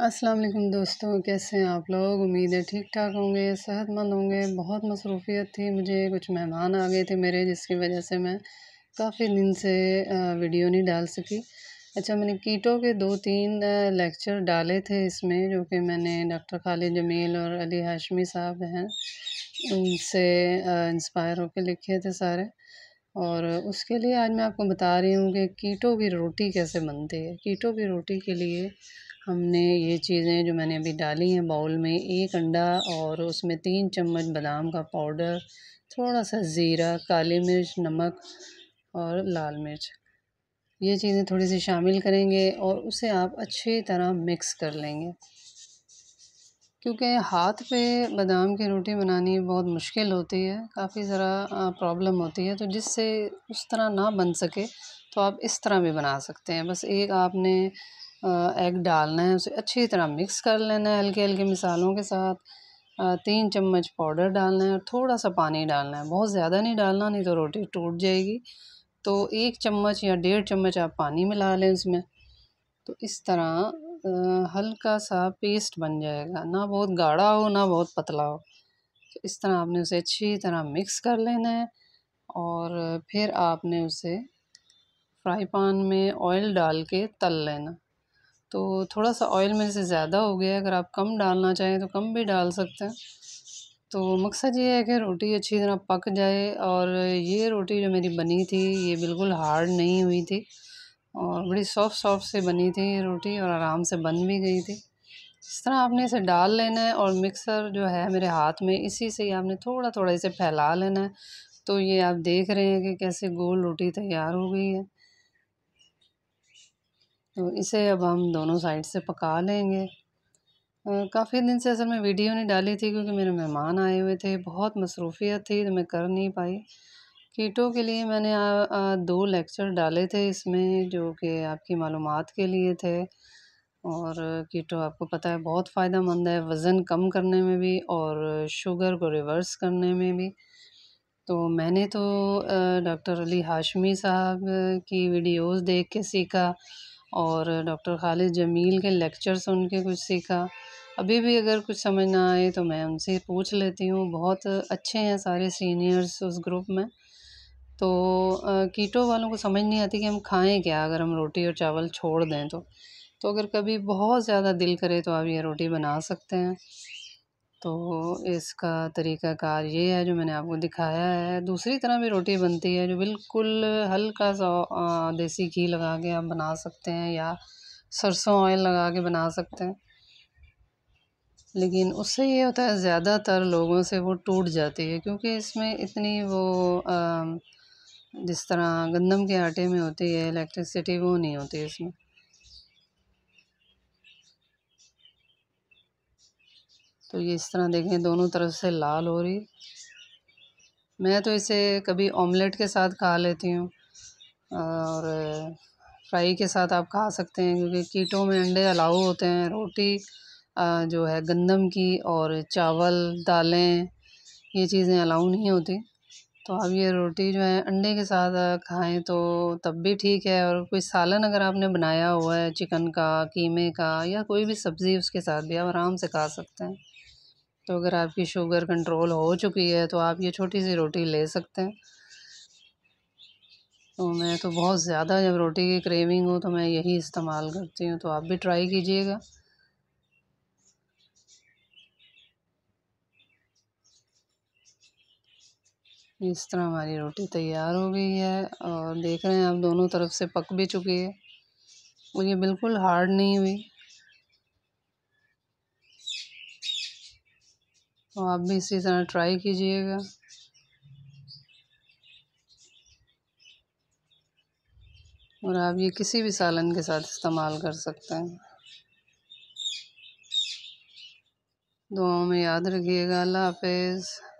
अस्सलाम वालेकुम दोस्तों, कैसे हैं आप लोग। उम्मीद है ठीक ठाक होंगे, सेहतमंद होंगे। बहुत मसरूफ़ियत थी, मुझे कुछ मेहमान आ गए थे मेरे, जिसकी वजह से मैं काफ़ी दिन से वीडियो नहीं डाल सकी। अच्छा, मैंने कीटो के 2-3 लेक्चर डाले थे इसमें, जो कि मैंने डॉक्टर खालिद जमील और अली हाशमी साहब हैं उनसे इंस्पायर होकर लिखे थे सारे। और उसके लिए आज मैं आपको बता रही हूँ कि कीटो की रोटी कैसे बनती है। कीटो की रोटी के लिए हमने ये चीज़ें जो मैंने अभी डाली हैं बाउल में, 1 अंडा और उसमें 3 चम्मच बादाम का पाउडर, थोड़ा सा ज़ीरा, काली मिर्च, नमक और लाल मिर्च, ये चीज़ें थोड़ी सी शामिल करेंगे और उसे आप अच्छी तरह मिक्स कर लेंगे। क्योंकि हाथ पे बादाम की रोटी बनानी बहुत मुश्किल होती है, काफ़ी ज़रा प्रॉब्लम होती है, तो जिससे उस तरह ना बन सके तो आप इस तरह भी बना सकते हैं। बस एक आपने एग डालना है, उसे अच्छी तरह मिक्स कर लेना है हल्के-हल्के मिसालों के साथ। 3 चम्मच पाउडर डालना है और थोड़ा-सा पानी डालना है, बहुत ज़्यादा नहीं डालना, नहीं तो रोटी टूट जाएगी। तो 1 चम्मच या डेढ़ चम्मच आप पानी मिला लें उसमें। तो इस तरह हल्का सा पेस्ट बन जाएगा, ना बहुत गाढ़ा हो ना बहुत पतला हो। तो इस तरह आपने उसे अच्छी तरह मिक्स कर लेना है और फिर आपने उसे फ्राई पैन में ऑयल डाल के तल लेना। तो थोड़ा सा ऑयल मेरे से ज़्यादा हो गया है, अगर आप कम डालना चाहें तो कम भी डाल सकते हैं। तो मकसद ये है कि रोटी अच्छी तरह पक जाए। और ये रोटी जो मेरी बनी थी ये बिल्कुल हार्ड नहीं हुई थी और बड़ी सॉफ्ट सॉफ्ट से बनी थी ये रोटी और आराम से बन भी गई थी। इस तरह आपने इसे डाल लेना है और मिक्सर जो है मेरे हाथ में, इसी से ही आपने थोड़ा थोड़ा इसे फैला लेना है। तो ये आप देख रहे हैं कि कैसे गोल रोटी तैयार हो गई है। तो इसे अब हम दोनों साइड से पका लेंगे। काफ़ी दिन से असल में वीडियो नहीं डाली थी क्योंकि मेरे मेहमान आए हुए थे, बहुत मसरूफ़ियत थी तो मैं कर नहीं पाई। कीटो के लिए मैंने 2 लेक्चर डाले थे इसमें, जो कि आपकी मालूमात के लिए थे। और कीटो आपको पता है बहुत फ़ायदेमंद है, वज़न कम करने में भी और शुगर को रिवर्स करने में भी। तो मैंने तो डॉक्टर अली हाशमी साहब की वीडियोज़ देख के सीखा और डॉक्टर खालिद जमील के लेक्चर सुन के कुछ सीखा। अभी भी अगर कुछ समझ ना आए तो मैं उनसे पूछ लेती हूँ, बहुत अच्छे हैं सारे सीनियर्स उस ग्रुप में। तो कीटो वालों को समझ नहीं आती कि हम खाएँ क्या अगर हम रोटी और चावल छोड़ दें तो। तो अगर कभी बहुत ज़्यादा दिल करे तो आप ये रोटी बना सकते हैं। तो इसका तरीक़ाकार ये है जो मैंने आपको दिखाया है। दूसरी तरह भी रोटी बनती है जो बिल्कुल हल्का-सा देसी घी लगा के आप बना सकते हैं या सरसों ऑयल लगा के बना सकते हैं। लेकिन उससे ये होता है ज़्यादातर लोगों से वो टूट जाती है क्योंकि इसमें इतनी वो जिस तरह गंदम के आटे में होती है इलेक्ट्रिसिटी, वो नहीं होती इसमें। तो ये इस तरह देखें दोनों तरफ से लाल हो रही। मैं तो इसे कभी ऑमलेट के साथ खा लेती हूँ और फ्राई के साथ आप खा सकते हैं क्योंकि कीटो में अंडे अलाउ होते हैं। रोटी जो है गंदम की और चावल, दालें, ये चीज़ें अलाउ नहीं होती। तो आप ये रोटी जो है अंडे के साथ खाएँ तो तब भी ठीक है। और कोई सालन अगर आपने बनाया हुआ है चिकन का, कीमे का या कोई भी सब्ज़ी, उसके साथ भी आप आराम से खा सकते हैं। तो अगर आपकी शुगर कंट्रोल हो चुकी है तो आप ये छोटी-सी रोटी ले सकते हैं। तो मैं तो बहुत ज़्यादा जब रोटी की क्रेविंग हो तो मैं यही इस्तेमाल करती हूँ, तो आप भी ट्राई कीजिएगा। इस तरह हमारी रोटी तैयार हो गई है और देख रहे हैं आप दोनों तरफ से पक भी चुकी है और ये बिल्कुल हार्ड नहीं हुई। तो आप भी इसी तरह ट्राई कीजिएगा। और आप ये किसी भी सालन के साथ इस्तेमाल कर सकते हैं। दुआओं में याद रखिएगा। अल्लाह हाफ़िज़।